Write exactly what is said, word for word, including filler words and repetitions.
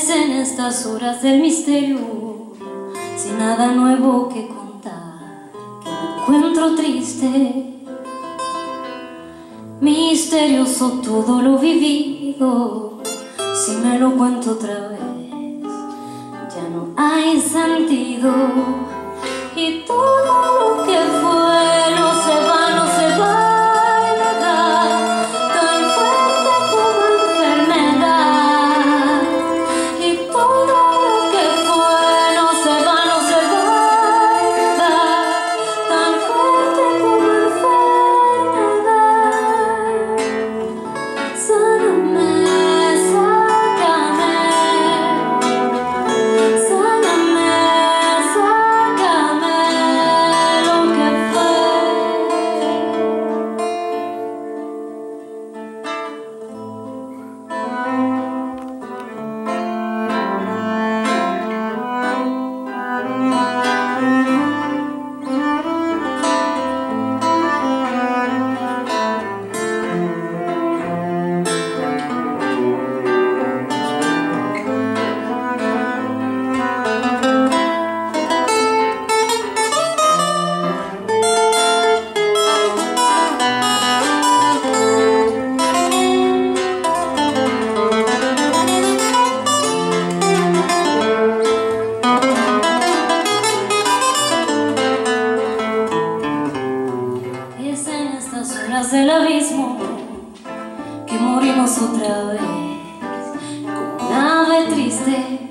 Es en estas horas del misterio, sin nada nuevo que contar, que me encuentro triste. Misterioso todo lo vivido, si me lo cuento otra vez, ya no hay sentido. Y todo lo que fue no se va, no se va y me da tan fuerte como enfermedad. Y todo lo que fue no se va, no se va y me da tan fuerte como enfermedad. Sáname, sácame, sáname, sácame lo que fue. Es en estas horas del abismo que morimos otra vez, como un ave triste